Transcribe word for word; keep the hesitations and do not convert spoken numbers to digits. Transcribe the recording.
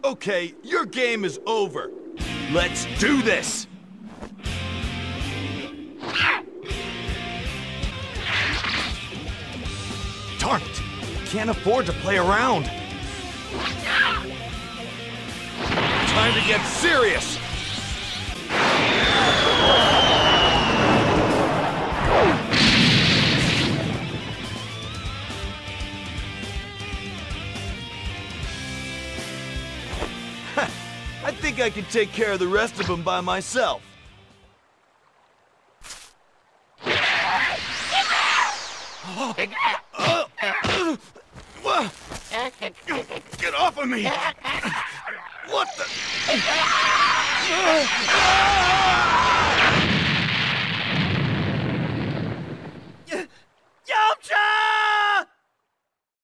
Okay, your game is over. Let's do this! Darn it! Can't afford to play around. Time to get serious! I think I can take care of the rest of them by myself. Get off of me! What the?